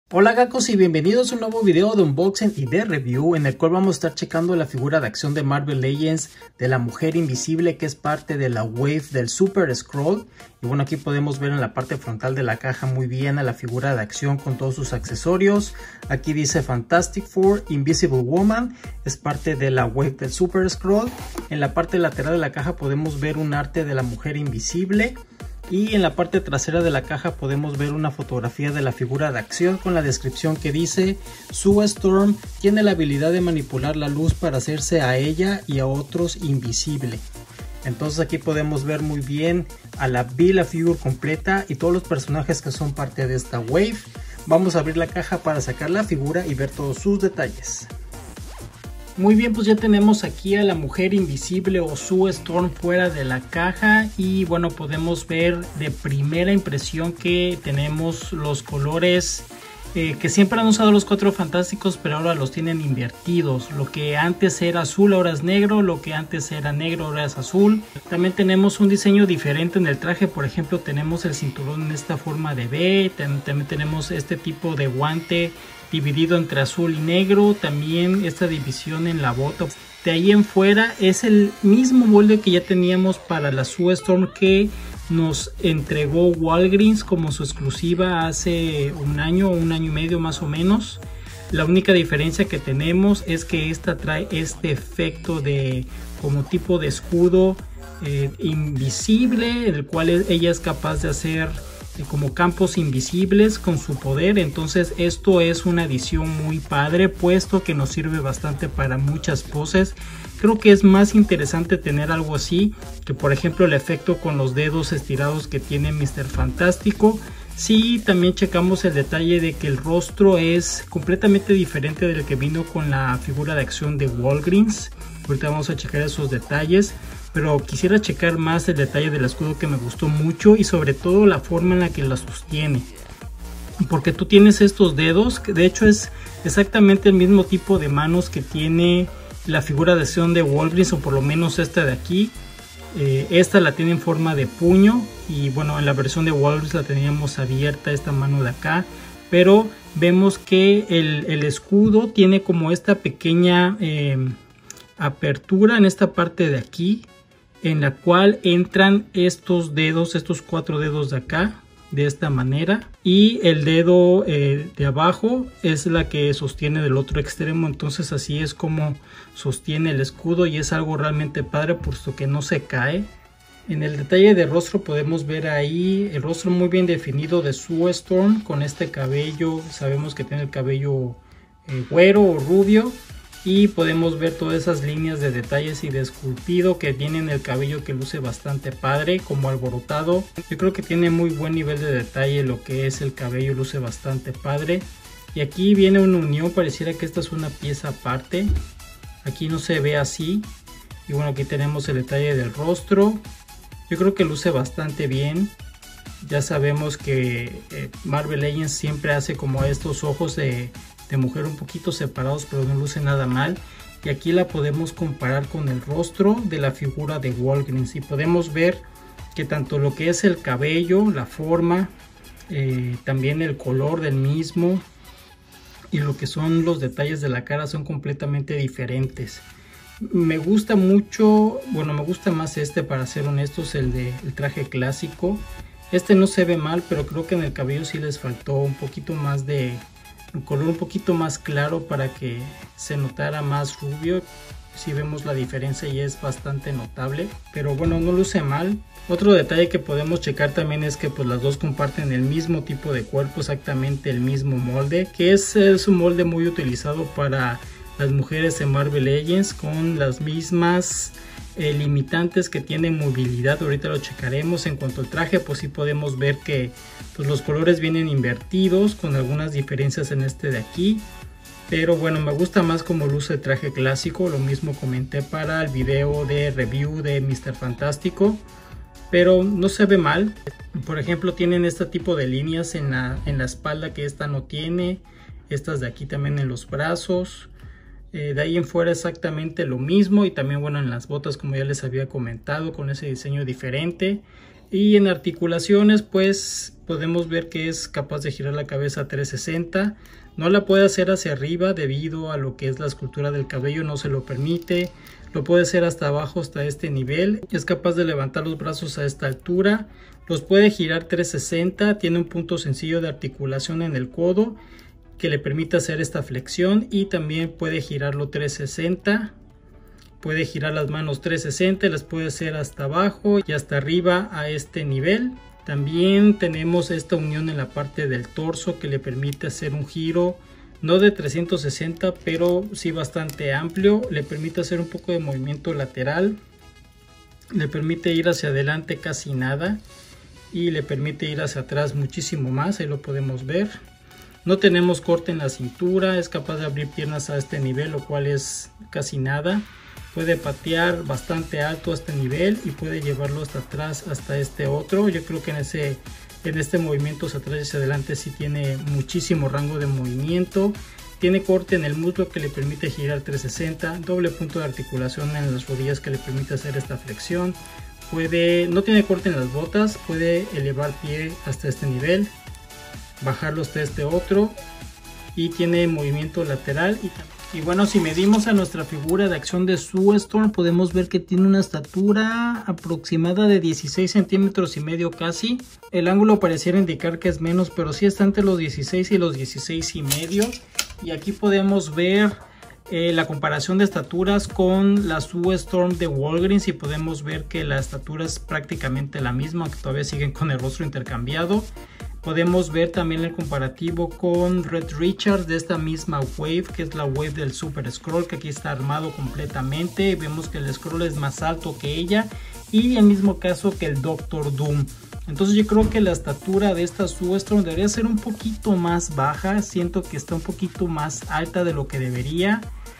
Hola Gakos y bienvenidos a un nuevo video de unboxing y de review en el cual vamos a estar checando la figura de acción de Marvel Legends de la Mujer Invisible, que es parte de la wave del Super Skrull. Y bueno, aquí podemos ver en la parte frontal de la caja muy bien a la figura de acción con todos sus accesorios. Aquí dice Fantastic Four Invisible Woman, es parte de la wave del Super Skrull. En la parte lateral de la caja podemos ver un arte de la Mujer Invisible. Y en la parte trasera de la caja podemos ver una fotografía de la figura de acción con la descripción que dice: Sue Storm tiene la habilidad de manipular la luz para hacerse a ella y a otros invisible. Entonces aquí podemos ver muy bien a la figure completa y todos los personajes que son parte de esta wave. Vamos a abrir la caja para sacar la figura y ver todos sus detalles. Muy bien, pues ya tenemos aquí a la Mujer Invisible o Sue Storm fuera de la caja y bueno, podemos ver de primera impresión que tenemos los colores que siempre han usado los Cuatro Fantásticos, pero ahora los tienen invertidos. Lo que antes era azul ahora es negro, lo que antes era negro ahora es azul. También tenemos un diseño diferente en el traje, por ejemplo tenemos el cinturón en esta forma de V, también tenemos este tipo de guante dividido entre azul y negro, también esta división en la bota. De ahí en fuera es el mismo molde que ya teníamos para la Sue Storm que nos entregó Walgreens como su exclusiva hace un año o un año y medio más o menos. La única diferencia que tenemos es que esta trae este efecto de como tipo de escudo invisible, el cual ella es capaz de hacer como campos invisibles con su poder. Entonces esto es una adición muy padre, puesto que nos sirve bastante para muchas poses. Creo que es más interesante tener algo así que por ejemplo el efecto con los dedos estirados que tiene Mr. Fantástico. Sí, también checamos el detalle de que el rostro es completamente diferente del que vino con la figura de acción de Walgreens. Ahorita vamos a checar esos detalles, pero quisiera checar más el detalle del escudo, que me gustó mucho, y sobre todo la forma en la que la sostiene, porque tú tienes estos dedos que de hecho es exactamente el mismo tipo de manos que tiene la figura de acción de Walgreens, o por lo menos esta de aquí. Esta la tiene en forma de puño y bueno, en la versión de Walgreens la teníamos abierta esta mano de acá, pero vemos que el escudo tiene como esta pequeña apertura en esta parte de aquí, en la cual entran estos dedos, estos 4 dedos de acá, de esta manera, y el dedo de abajo es la que sostiene del otro extremo. Entonces así es como sostiene el escudo y es algo realmente padre, puesto que no se cae. En el detalle de rostro podemos ver ahí el rostro muy bien definido de Sue Storm con este cabello. Sabemos que tiene el cabello güero o rubio, y podemos ver todas esas líneas de detalles y de esculpido que tiene en el cabello, que luce bastante padre, como alborotado. Yo creo que tiene muy buen nivel de detalle lo que es el cabello, luce bastante padre. Y aquí viene una unión, pareciera que esta es una pieza aparte. Aquí no se ve así. Y bueno, aquí tenemos el detalle del rostro. Yo creo que luce bastante bien. Ya sabemos que Marvel Legends siempre hace como estos ojos de mujer un poquito separados, pero no luce nada mal. Y aquí la podemos comparar con el rostro de la figura de Walgreens y podemos ver que tanto lo que es el cabello, la forma, también el color del mismo y lo que son los detalles de la cara son completamente diferentes. Me gusta mucho, bueno, me gusta más este, para ser honestos, el traje clásico. Este no se ve mal, pero creo que en el cabello sí les faltó un poquito más de un color un poquito más claro para que se notara más rubio. Si vemos la diferencia y es bastante notable, pero bueno, no luce mal. Otro detalle que podemos checar también es que pues las dos comparten el mismo tipo de cuerpo, exactamente el mismo molde, que es un molde muy utilizado para las mujeres en Marvel Legends, con las mismas limitantes que tienen movilidad. Ahorita lo checaremos. En cuanto al traje, pues sí podemos ver que pues los colores vienen invertidos con algunas diferencias en este de aquí, pero bueno, me gusta más como luce el traje clásico. Lo mismo comenté para el video de review de Mr. Fantástico, pero no se ve mal. Por ejemplo, tienen este tipo de líneas en la espalda que esta no tiene, estas de aquí también en los brazos. De ahí en fuera exactamente lo mismo, y también bueno en las botas, como ya les había comentado, con ese diseño diferente. Y en articulaciones pues podemos ver que es capaz de girar la cabeza a 360. No la puede hacer hacia arriba debido a lo que es la escultura del cabello, no se lo permite. Lo puede hacer hasta abajo, hasta este nivel. Es capaz de levantar los brazos a esta altura. Los puede girar 360. Tiene un punto sencillo de articulación en el codo que le permite hacer esta flexión. Y también puede girarlo 360. Puede girar las manos 360. Las puede hacer hasta abajo y hasta arriba a este nivel. También tenemos esta unión en la parte del torso que le permite hacer un giro. No de 360, pero sí bastante amplio. Le permite hacer un poco de movimiento lateral. Le permite ir hacia adelante casi nada. Y le permite ir hacia atrás muchísimo más. Ahí lo podemos ver. No tenemos corte en la cintura. Es capaz de abrir piernas a este nivel, lo cual es casi nada. Puede patear bastante alto a este nivel y puede llevarlo hasta atrás, hasta este otro. Yo creo que en este movimiento hacia atrás y hacia adelante sí tiene muchísimo rango de movimiento. Tiene corte en el muslo que le permite girar 360. Doble punto de articulación en las rodillas que le permite hacer esta flexión. No tiene corte en las botas. Puede elevar pie hasta este nivel. Bajarlo hasta este otro. Y tiene movimiento lateral y bueno, si medimos a nuestra figura de acción de Sue Storm, podemos ver que tiene una estatura aproximada de 16 centímetros y medio casi. El ángulo pareciera indicar que es menos, pero sí está entre los 16 y los 16 y medio. Y aquí podemos ver la comparación de estaturas con la Sue Storm de Walgreens y podemos ver que la estatura es prácticamente la misma, aunque todavía siguen con el rostro intercambiado. Podemos ver también el comparativo con Red Richards de esta misma wave, que es la wave del Super Skrull, que aquí está armado completamente. Vemos que el Skrull es más alto que ella y el mismo caso que el Doctor Doom. Entonces yo creo que la estatura de esta Sue Storm debería ser un poquito más baja. Siento que está un poquito más alta de lo que debería.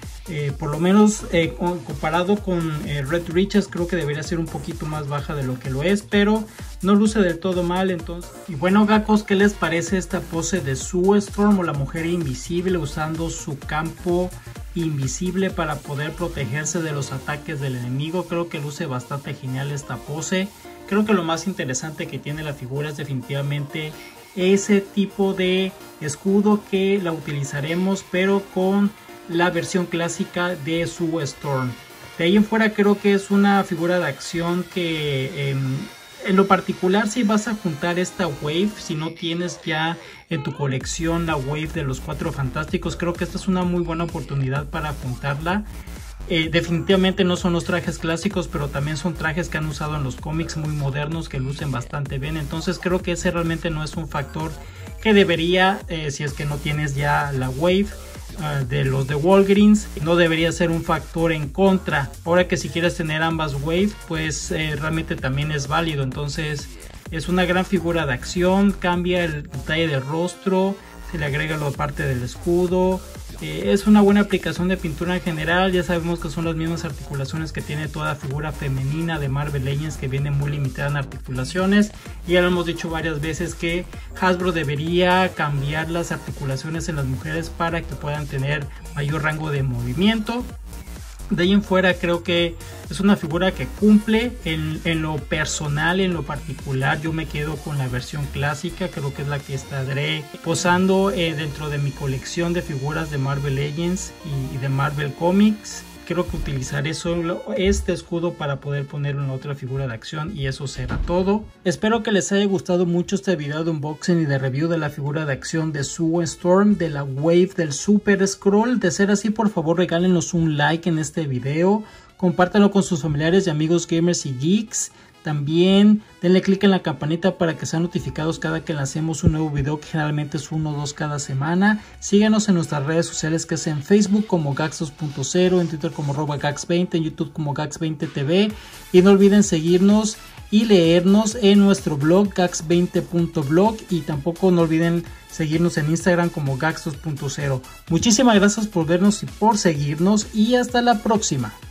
Por lo menos comparado con Red Richards, creo que debería ser un poquito más baja de lo que lo es, pero no luce del todo mal. Entonces, y bueno, gacos, ¿qué les parece esta pose de Sue Storm o la mujer invisible usando su campo invisible para poder protegerse de los ataques del enemigo? Creo que luce bastante genial esta pose. Creo que lo más interesante que tiene la figura es definitivamente ese tipo de escudo que la utilizaremos, pero con la versión clásica de Sue Storm. De ahí en fuera creo que es una figura de acción que en lo particular, si vas a juntar esta wave, si no tienes ya en tu colección la wave de los Cuatro Fantásticos, creo que esta es una muy buena oportunidad para juntarla. Definitivamente no son los trajes clásicos, pero también son trajes que han usado en los cómics muy modernos que lucen bastante bien. Entonces creo que ese realmente no es un factor que debería, si es que no tienes ya la wave de los de Walgreens, no debería ser un factor en contra. Ahora que si quieres tener ambas wave, pues realmente también es válido. Entonces es una gran figura de acción, cambia el detalle del rostro, se le agrega la parte del escudo. Es una buena aplicación de pintura en general. Ya sabemos que son las mismas articulaciones que tiene toda figura femenina de Marvel Legends, que viene muy limitada en articulaciones. Y ya lo hemos dicho varias veces que Hasbro debería cambiar las articulaciones en las mujeres para que puedan tener mayor rango de movimiento. De ahí en fuera creo que es una figura que cumple. En lo personal, en lo particular, yo me quedo con la versión clásica. Creo que es la que estaré posando dentro de mi colección de figuras de Marvel Legends y de Marvel Comics. Creo que utilizaré solo este escudo para poder ponerlo en otra figura de acción, y eso será todo. Espero que les haya gustado mucho este video de unboxing y de review de la figura de acción de Sue Storm de la wave del Super Skrull. De ser así, por favor regálenos un like en este video, compártanlo con sus familiares y amigos gamers y geeks. También denle click en la campanita para que sean notificados cada que lancemos un nuevo video, que generalmente es 1 o 2 cada semana. Síganos en nuestras redes sociales, que es en Facebook como Gax 2.0, en Twitter como @Gax20, en YouTube como Gax20TV. Y no olviden seguirnos y leernos en nuestro blog gax20.blog, y tampoco no olviden seguirnos en Instagram como Gax 2.0. Muchísimas gracias por vernos y por seguirnos, y hasta la próxima.